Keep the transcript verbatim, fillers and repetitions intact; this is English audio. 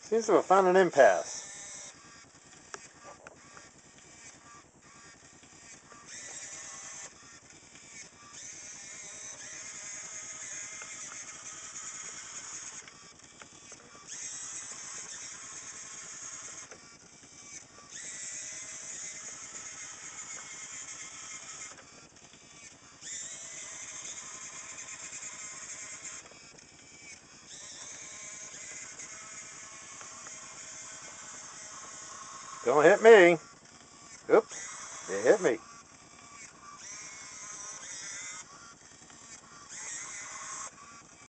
Seems to have found an impasse. Don't hit me. Oops, it hit me.